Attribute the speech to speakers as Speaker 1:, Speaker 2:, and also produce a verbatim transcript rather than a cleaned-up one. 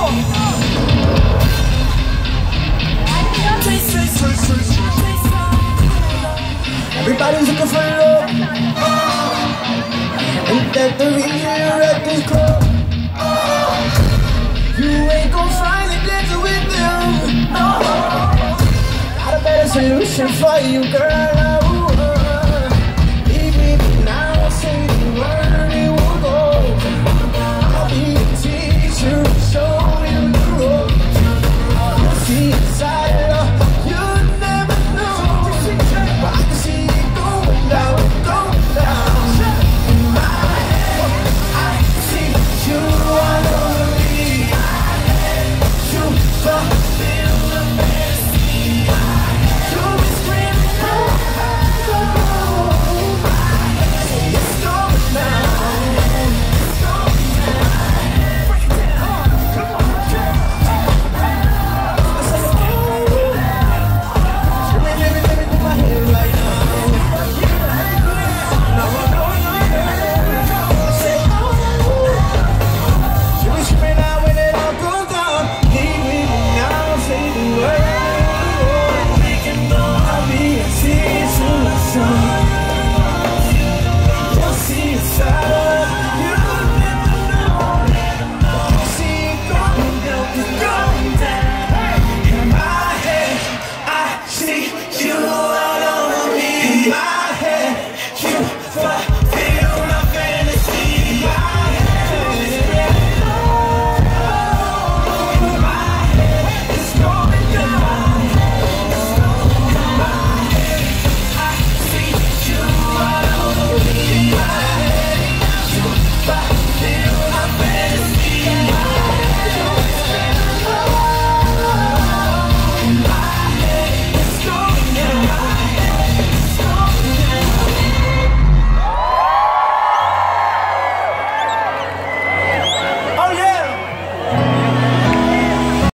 Speaker 1: Everybody's looking for love. Ain't that the reason you're at this club? You ain't gon' find it dancing with them. No, got a better solution for you, girl.